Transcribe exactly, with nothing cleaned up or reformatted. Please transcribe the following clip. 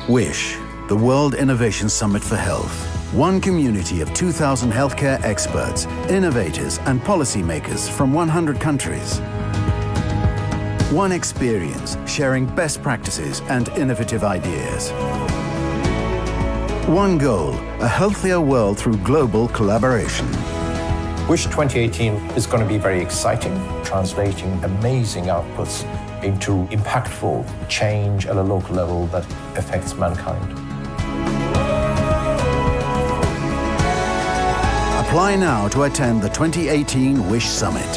WISH, the World Innovation Summit for Health. One community of two thousand healthcare experts, innovators and policymakers from one hundred countries. One experience, sharing best practices and innovative ideas. One goal, a healthier world through global collaboration. WISH twenty eighteen is going to be very exciting, translating amazing outputs into impactful change at a local level that affects mankind. Apply now to attend the twenty eighteen WISH Summit.